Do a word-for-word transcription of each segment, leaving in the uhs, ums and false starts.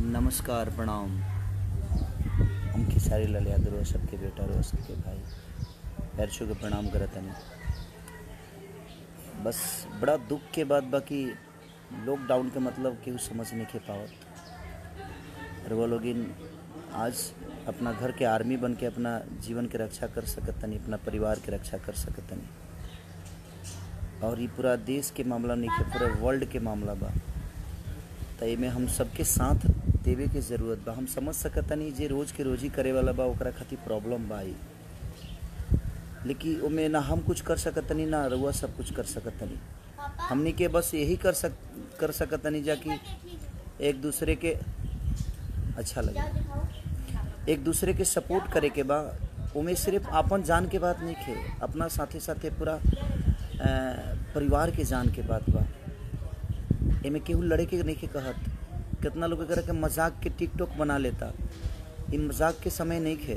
नमस्कार प्रणाम। हम खेसारी लाल यादव रो सबके बेटा रो सबके भाई पैर छू के प्रणाम करत हनी। बस बड़ा दुख के बाद बाकी लॉकडाउन के मतलब केहू समझ नहीं के पावत। और वो लोग आज अपना घर के आर्मी बन के अपना जीवन के रक्षा कर सकत तनी, अपना परिवार के रक्षा कर सकत तनी। और ये पूरा देश के मामला नहीं है, पूरे वर्ल्ड के मामला बा। तो एमे हम सबके साथ देवे के जरूरत बा। हम समझ सकत नहीं जे रोज के रोजी करे वाला बा ओकरा खातिर प्रॉब्लम बा, लेकिन ओमे ना हम कुछ कर सकत नहीं ना रउआ सब कुछ कर सकत नहीं। हमनी के बस यही कर सक कर सकत नहीं जाकि एक दूसरे के अच्छा लगे, एक दूसरे के सपोर्ट करे के बा। ओमे सिर्फ अपन जान के बात नहीं खे, अपना साथे साथे पूरा परिवार के जान के बात बा। एमे केहू लड़े के नहीं के कहत। कितना लोग अगर के मजाक के टिकटॉक बना लेता, ये मजाक के समय नहीं खे।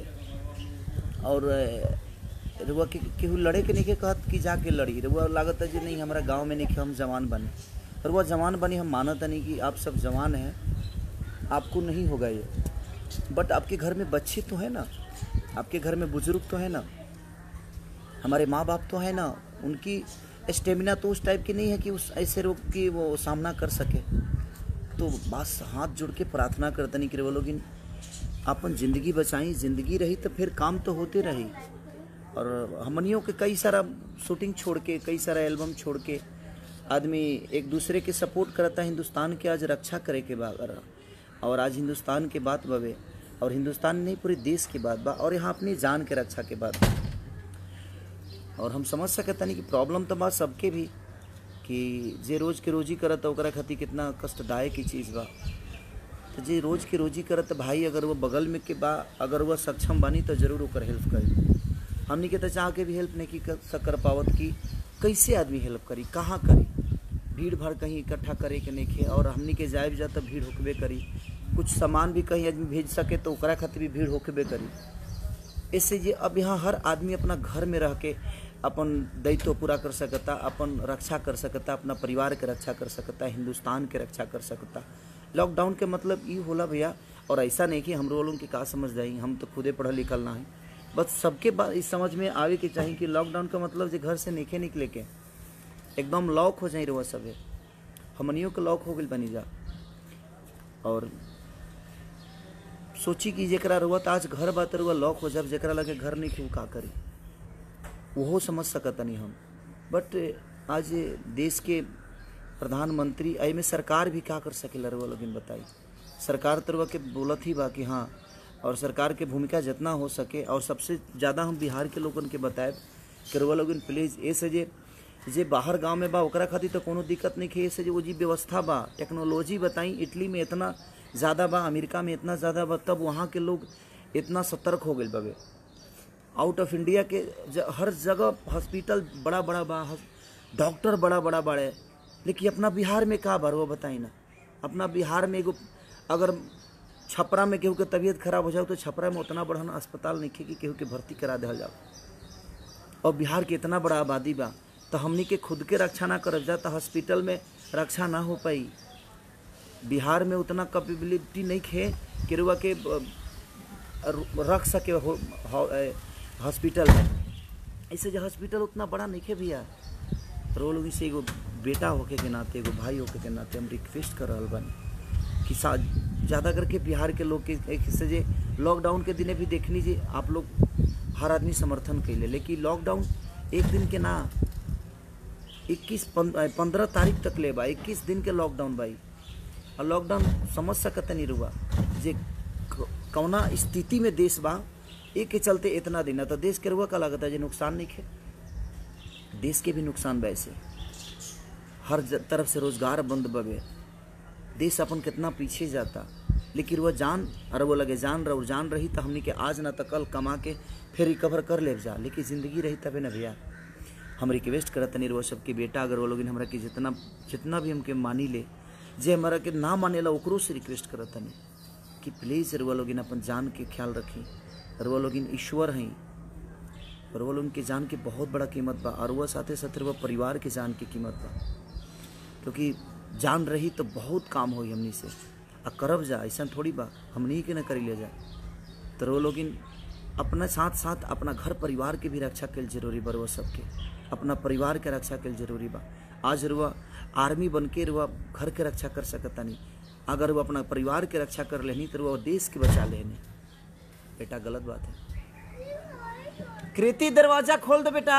और रुआ के केहू लड़े के नहीं के कहत कि जाके लड़ी। रुआ लागत है जी नहीं हमारा गांव में नहीं खे, हम जवान बने। और वह जवान बनी हम मानत नहीं कि आप सब जवान हैं, आपको नहीं होगा ये। बट आपके घर में बच्चे तो है ना, आपके घर में बुजुर्ग तो है ना, हमारे माँ बाप तो है ना। उनकी स्टेमिना तो उस टाइप की नहीं है कि उस ऐसे रोग की वो सामना कर सके। तो बस हाथ जोड़ के प्रार्थना करते नहीं कि वो लोग अपन ज़िंदगी बचाई। ज़िंदगी रही तो फिर काम तो होते रही। और हमनियों के कई सारा शूटिंग छोड़ के, कई सारा एल्बम छोड़ के आदमी एक दूसरे के सपोर्ट करता है। हिंदुस्तान के आज रक्षा करे के बाद, और आज हिंदुस्तान के बात बवे, और हिंदुस्तान नहीं पूरे देश की बात बा, और यहाँ अपनी जान के रक्षा के बात। और हम समझ सकते नहीं कि प्रॉब्लम तो बा सबके भी, कि जे रोज के रोजी करत ओकरा खातिर कितना कष्टदायक की चीज़ बा। तो जे रोज के रोजी करत भाई, अगर वो बगल में के बा, अगर वह सक्षम बानी तो जरूर ओकर हेल्प करी। हमनी के तो चाह के भी हेल्प नहीं की कर, कर पावत कि कैसे आदमी हेल्प करी, कहाँ करी। भीड़ भाड़ कहीं इकट्ठा करे के नहीं खे, और हमनी के जाए जा तो भीड़ होकबे करी। कुछ सामान भी कहीं आदमी भेज सके तो ओकरा खातिर भी भीड़ होकबे करी। इससे ये अब यहाँ हर आदमी अपना घर में रह के अपन दायित्व पूरा कर सकता, अपन रक्षा कर सकता, अपना परिवार के रक्षा कर सकता, हिंदुस्तान के रक्षा कर सकता। लॉकडाउन के मतलब ये होला भैया। और ऐसा नहीं कि हम लोगों की का समझ जाए, हम तो खुदे पढ़ल लिखल ना है। बस सबके बात इस समझ में आवे के चाहिए कि लॉकडाउन का मतलब जो घर से नहीं निकले के एकदम लॉक हो जाए। रुआ सब हमनियों के लॉक हो गई बनी जा। और सोची कि जरा रुआ तो आज घर बात रुआ लॉक हो जाए, जरा लगे घर नहीं क्यों का करी वो समझ सकत नहीं हम। बट आज देश के प्रधानमंत्री आई में सरकार भी क्या कर सकेला रुआ लोग बताई। सरकार तो रुआ के बोलत ही बा कि हाँ, और सरकार के भूमिका जितना हो सके। और सबसे ज़्यादा हम बिहार के लोगन के बताए कि रुआ लोग प्लीज़ ऐसे जे जे बाहर गांव में बा ओकरा खातिर तो कोनो दिक्कत नहीं है। ऐसे जो जी व्यवस्था बा, टेक्नोलॉजी बताई इटली में इतना ज़्यादा बा, अमेरिका में इतना ज़्यादा बा, तब वहाँ के लोग इतना सतर्क हो गए बगे। आउट ऑफ इंडिया के हर जगह हॉस्पिटल बड़ा बड़ा बा, डॉक्टर बड़ा बड़ा बड़े। लेकिन अपना बिहार में का बार वो बताई ना। अपना बिहार में एगो अगर छपरा में केहू के तबीयत खराब हो जाए तो छपरा में उतना बड़ा अस्पताल नहीं है कि केहू के भर्ती करा दिया जाओ। और बिहार के इतना बड़ा आबादी बा, तो हमनी के खुद के रक्षा ना कर जा तो हॉस्पिटल में रक्षा ना हो पाई। बिहार में उतना कैपेबिलिटी नहीं है कि रुआ के रख सके हॉस्पिटल में। ऐसे जो हॉस्पिटल उतना बड़ा नहीं है भैया। रो लोग से एगो बेटा होके के नाते, एगो भाई होके के नाते हम रिक्वेस्ट कर रहा बानी कि ज़्यादा करके बिहार के लोग के एक हिस्से जे लॉकडाउन के दिने भी देख लीजिए आप लोग, हर आदमी समर्थन कैले। लेकिन लॉकडाउन एक दिन के ना, इक्कीस पंद्रह तारीख तक ले बा, इक्कीस दिन के लॉकडाउन भाई। और लॉकडाउन समझ सकते नहीं रुआ जे कौना स्थिति में देश बा, एक के चलते इतना दिन। तो देश के रुआ का लागत है जो नुकसान नहीं है, देश के भी नुकसान बा। ऐसे हर तरफ से रोजगार बंद बगे, देश अपन कितना पीछे जाता। लेकिन वह जान और वो लगे जान रहा, जान रही तो हमनी के आज ना तो कल कमा के फिर रिकवर कर ले जा। लेकिन ज़िंदगी रही तबे ना भैया। हम रिक्वेस्ट करते नहीं रुआ सबके बेटा, अगर वो लोग हमारा कि जितना जितना भी हमके मानी ले, जे हमारा के ना माने ला ओकरो से रिक्वेस्ट करते नहीं कि प्लीज़ रुआ लोग अपन जान के ख्याल रखी। रुआ लोग ईश्वर हैं, और वो लोग के जान की बहुत बड़ा कीमत बा। और वह साथे साथे वह परिवार के जान की कीमत बा, क्योंकि जान रही तो बहुत काम होई हमनी से। आ करब जा, ऐसा थोड़ी बा हमनी के न करी ले जा। तो वो लोग अपना साथ साथ अपना घर परिवार के भी रक्षा कल जरूरी बा, रुआ सबके अपना परिवार के रक्षा कल जरूरी बा। आज रुआ आर्मी बन के रुआ घर के रक्षा कर सकता नहीं, अगर वो अपना परिवार के रक्षा कर लेनी तो वो देश के बचा लेनी। बेटा गलत बात है। कृति दरवाजा खोल दो बेटा।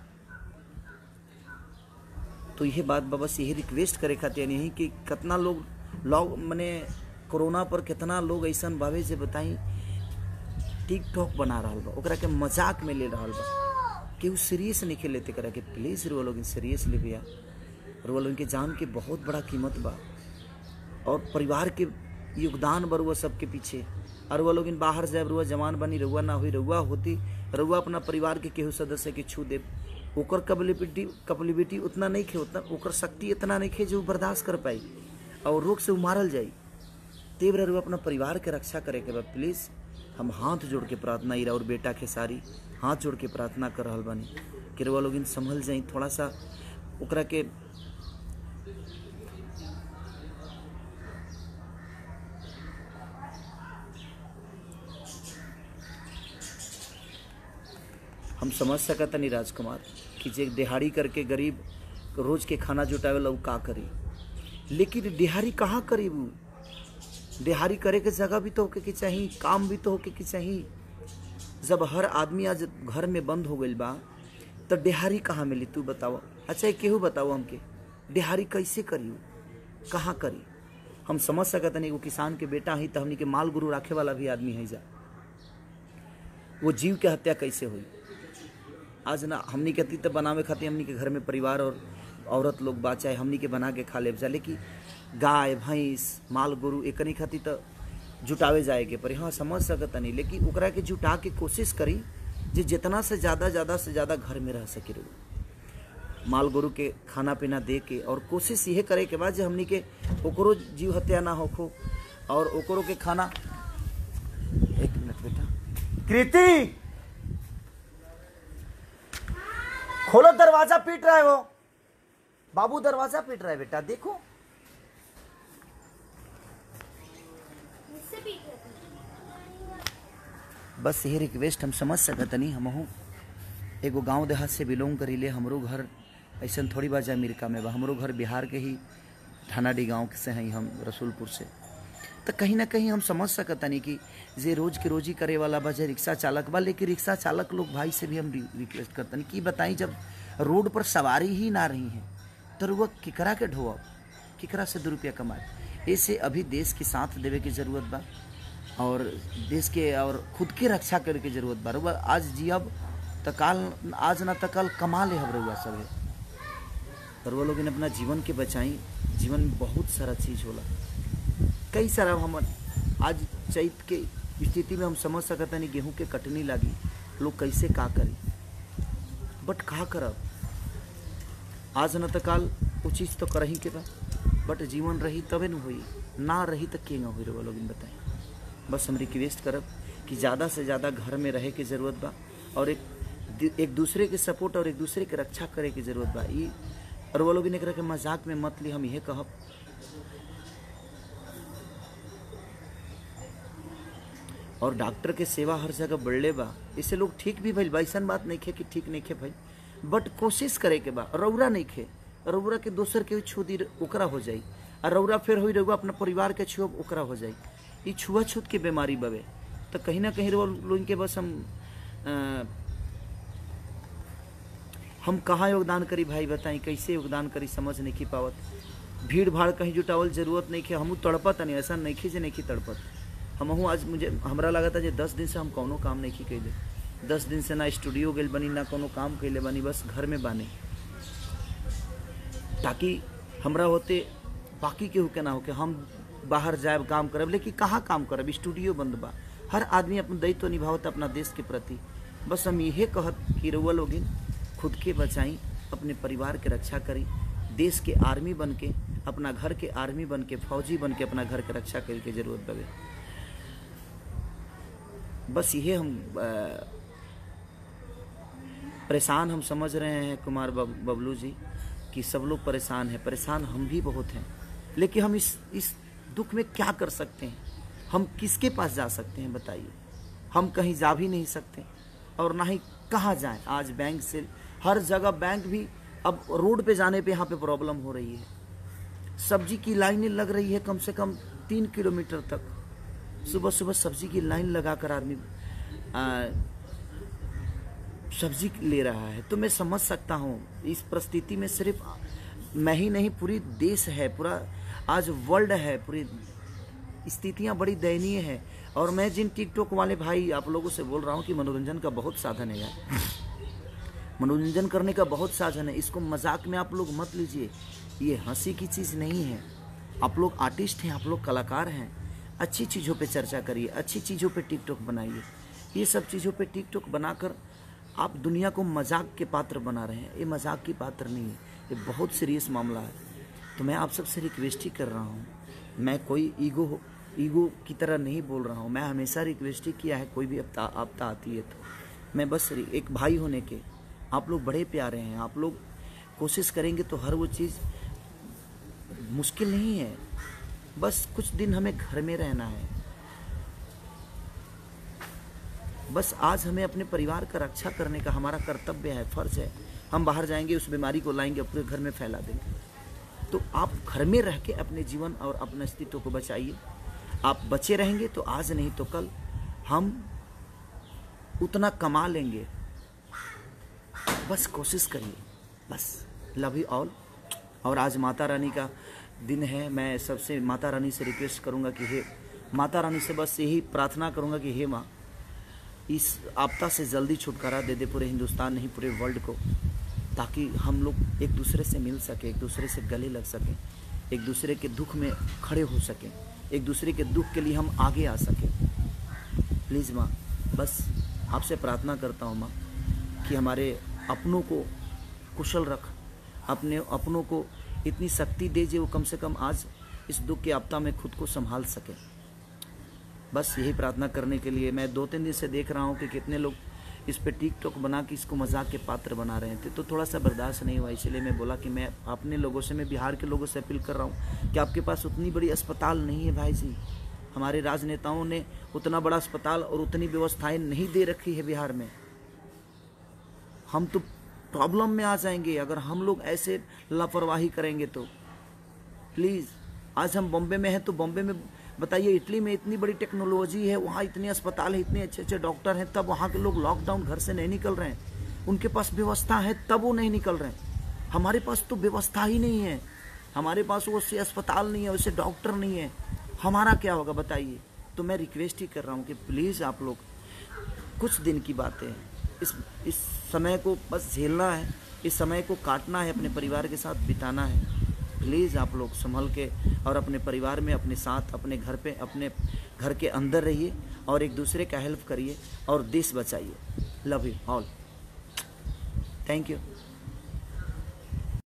तो यही बात बस यही रिक्वेस्ट करे खातिर नहीं कि कितना लोग लोग मने कोरोना पर कितना लोग ऐसा बावे से बताई टिकटॉक बना रहा बा, ओकरा के मजाक में ले रहा बा, केहू सीरियस नहीं के लेते करा के। प्लीज रुआ लोग सीरियस ले भैया, रुआ लोग के जान के बहुत बड़ा कीमत बा और परिवार के योगदान बा रुआ सबके पीछे। और रुआ लोग बाहर जाए रुआ जवान बनी रुआ ना हुई रुआ होती रुआ अपना परिवार के केहू सदस्य के छू दे, ओकर कैपेबिलिटी कैपेबिलिटी उतना नहीं खे, उतना ओकर शक्ति इतना नहीं खे जो बर्दाश्त कर पाई और रोग से उमारल जाई। तेवर रुआ अपना परिवार के रक्षा करे के बाद प्लीज हम हाथ जोड़ के प्रार्थना इरा और बेटा के सारी हाथ जोड़ के प्रार्थना कर रहा बानी कि रुआ लोग संभल जाई, थोड़ा सा ओकरा के हम समझ सकता नहीं राजकुमार कि जे दिहाड़ी करके गरीब रोज के खाना जुटावे ला का करी, लेकिन दिहाड़ी कहाँ करी? वो दिहाड़ी करे के जगह भी तो होके के चाहिए, काम भी तो होके के चाहिए। जब हर आदमी आज घर में बंद हो गई बा तो दिहाड़ी कहाँ मिली? तू बताओ। अच्छा केहू बताओ हमके दिहाड़ी कैसे करी, कहाँ करी? हम समझ सकते नहीं वो किसान के बेटा ही तो हमनी के माल गुरु राखे वाला भी आदमी है जा, वो जीव के हत्या कैसे हुई? आज ना हमनी के तीत बनावे खातिर हमनी के घर में परिवार और औरत लोग बा, चाहे हमनी के बना के खा ले जा, लेकिन गाय भैंस माल गुरु एकनी खातिर तो जुटावे जाए के पड़ी। हाँ समझ सकता नहीं, लेकिन ओकरा के जुटा के कोशिश करी जे जितना से ज़्यादा ज़्यादा से ज़्यादा घर में रह सके रहो, माल गुरु के खाना पीना दे के। और कोशिश यह करे के बाद जो हमनी के ओकरो जीव हत्या ना होखो और ओकरो के खाना। एक मिनट बेटा, कृति खोलो, दरवाजा पीट रहा है वो बाबू, दरवाजा पीट रहा है बेटा, देखो। बस यही रिक्वेस्ट हम समझ सकत नहीं। हम एगो गांव देहात से बिलोंग करी ले, हमरो घर ऐसा थोड़ी बाजा अमेरिका में बा, हमरो घर बिहार के ही ठानाडी गांव से हैं हम, रसूलपुर से। तो कहीं ना कहीं हम समझ सकता नहीं कि जे रोज के रोजी करे वाला बा, जे रिक्शा चालक बा, लेकिन रिक्शा चालक लोग भाई से भी हम रिक्वेस्ट करते नहीं कि बताई जब रोड पर सवारी ही ना रही है तो वह किकरा के ढोआ, किकरा से दो रुपया कमाए। ऐसे अभी देश के साथ देवे की जरूरत बा और देश के और खुद के रक्षा करे की जरूरत बा। रुआ आज जियब तो काल, आज ना तो कल कमा ले हम रुआ सब है। और वो लोग अपना जीवन के बचाई, जीवन में बहुत सारा चीज़ होला, कई सारा। हम आज चैत के स्थिति में हम समझ सकते नहीं गेहूं के कटनी लगी, लोग कैसे का करी, बट का करब आज न तो काल वो चीज़ तो करही के बा, बट जीवन रही तबे न हुई, ना रही तो के हुई रहो लोग बताएं। बस हम रिक्वेस्ट करब कि ज़्यादा से ज़्यादा घर में रहे की ज़रूरत बा और एक एक दूसरे के सपोर्ट और एक दूसरे के रक्षा करे की ज़रूरत बा। ये और वो लोग के मजाक में मत ली, हम यह कहब। और डॉक्टर के सेवा हर जगह बढ़ले बा, इससे लोग ठीक भी भइल बा, ऐसा बात नहीं खे कि ठीक नहीं खे भाई, बट कोशिश करे के बा। रौरा नहीं खे, रौरा के दोसर के छू दी ओकरा हो जाई, और रौरा फिर हुई रहुआ अपना परिवार के छुआ ओकरा हो जाई। ये छुआछूत के बीमारी बवे, तो कहीं ना कहीं लोग के बस हम आ, हम कहाँ योगदान करी भाई बताई, कैसे योगदान करी समझ नहीं की पावत। भीड़ भाड़ कहीं जुटावल जरूरत नहीं खे, हमू तड़पत नहीं, ऐसा नहीं खे जे नहीं तड़पत। हमहू आज मुझे हमरा लगा था जे दस दिन से हम कोनो काम नहीं की कैले, दस दिन से ना स्टूडियो गए बनी ना कोनो काम कैले बनी, बस घर में बानी, ताकि हमरा होते बाकी केहू के ना हो के हम बाहर जाए काम करब। लेकिन कहाँ काम करब, स्टूडियो बंद बा। हर आदमी अपन दायित्व निभावत अपना देश के प्रति। बस हम यही कहत कि रउआ लोगिन खुद के बचाई, अपने परिवार के रक्षा करी, देश के आर्मी बन के, अपना घर के आर्मी बन के, फौजी बन के अपना घर के रक्षा करे के जरूरत बवे। बस यही हम परेशान हम समझ रहे हैं कुमार बबलू जी कि सब लोग परेशान हैं, परेशान हम भी बहुत हैं, लेकिन हम इस इस दुख में क्या कर सकते हैं? हम किसके पास जा सकते हैं बताइए? हम कहीं जा भी नहीं सकते और ना ही कहाँ जाएं। आज बैंक से हर जगह बैंक भी अब रोड पे जाने पे यहाँ पे प्रॉब्लम हो रही है। सब्जी की लाइनें लग रही है कम से कम तीन किलोमीटर तक। सुबह सुबह सब्जी की लाइन लगाकर आदमी आ, सब्जी ले रहा है। तो मैं समझ सकता हूँ इस परिस्थिति में सिर्फ मैं ही नहीं, पूरी देश है, पूरा आज वर्ल्ड है, पूरी स्थितियाँ बड़ी दयनीय है। और मैं जिन टिकटॉक वाले भाई आप लोगों से बोल रहा हूँ कि मनोरंजन का बहुत साधन है यार, मनोरंजन करने का बहुत साधन है। इसको मजाक में आप लोग मत लीजिए, ये हंसी की चीज़ नहीं है। आप लोग आर्टिस्ट हैं, आप लोग कलाकार हैं, अच्छी चीज़ों पे चर्चा करिए, अच्छी चीज़ों पे टिकटॉक बनाइए। ये सब चीज़ों पे टिकटॉक बनाकर आप दुनिया को मजाक के पात्र बना रहे हैं। ये मजाक की पात्र नहीं है, ये बहुत सीरियस मामला है। तो मैं आप सबसे रिक्वेस्ट ही कर रहा हूँ, मैं कोई ईगो ईगो की तरह नहीं बोल रहा हूँ। मैं हमेशा रिक्वेस्ट ही किया है, कोई भी आपदा आपदा आती है तो मैं बस एक भाई होने के, आप लोग बड़े प्यारे हैं, आप लोग कोशिश करेंगे तो हर वो चीज़ मुश्किल नहीं है। बस कुछ दिन हमें घर में रहना है, बस आज हमें अपने परिवार का रक्षा करने का हमारा कर्तव्य है, फर्ज है। हम बाहर जाएंगे, उस बीमारी को लाएंगे, पूरे घर में फैला देंगे। तो आप घर में रह के अपने जीवन और अपने अस्तित्व को बचाइए। आप बचे रहेंगे तो आज नहीं तो कल हम उतना कमा लेंगे। बस कोशिश करिए, बस। Love you all. और आज माता रानी का दिन है। मैं सबसे माता रानी से रिक्वेस्ट करूंगा कि हे माता रानी से बस यही प्रार्थना करूंगा कि हे माँ, इस आपदा से जल्दी छुटकारा दे दे पूरे हिंदुस्तान नहीं पूरे वर्ल्ड को, ताकि हम लोग एक दूसरे से मिल सके, एक दूसरे से गले लग सकें, एक दूसरे के दुख में खड़े हो सकें, एक दूसरे के दुख के लिए हम आगे आ सकें। प्लीज़ माँ, बस आपसे प्रार्थना करता हूँ माँ कि हमारे अपनों को कुशल रख, अपने अपनों को इतनी शक्ति दे जो वो कम से कम आज इस दुख के आपदा में खुद को संभाल सके। बस यही प्रार्थना करने के लिए मैं दो तीन दिन से देख रहा हूँ कि कितने लोग इस पे टिकटॉक बना के इसको मजाक के पात्र बना रहे थे, तो थोड़ा सा बर्दाश्त नहीं हुआ। इसलिए मैं बोला कि मैं अपने लोगों से, मैं बिहार के लोगों से अपील कर रहा हूँ कि आपके पास उतनी बड़ी अस्पताल नहीं है भाई जी। हमारे राजनेताओं ने उतना बड़ा अस्पताल और उतनी व्यवस्थाएं नहीं दे रखी है बिहार में। हम तो प्रॉब्लम में आ जाएंगे अगर हम लोग ऐसे लापरवाही करेंगे तो। प्लीज़, आज हम बॉम्बे में हैं तो बॉम्बे में बताइए, इटली में इतनी बड़ी टेक्नोलॉजी है, वहाँ इतने अस्पताल है, इतने अच्छे अच्छे डॉक्टर हैं, तब वहाँ के लोग लॉकडाउन घर से नहीं निकल रहे हैं। उनके पास व्यवस्था है तब वो नहीं निकल रहे हैं। हमारे पास तो व्यवस्था ही नहीं है, हमारे पास वैसे अस्पताल नहीं है, वैसे डॉक्टर नहीं है, हमारा क्या होगा बताइए। तो मैं रिक्वेस्ट ही कर रहा हूँ कि प्लीज़ आप लोग, कुछ दिन की बातें हैं, इस इस समय को बस झेलना है, इस समय को काटना है, अपने परिवार के साथ बिताना है। प्लीज़ आप लोग संभल के और अपने परिवार में, अपने साथ, अपने घर पे, अपने घर के अंदर रहिए और एक दूसरे का हेल्प करिए और देश बचाइए। Love you all, thank you.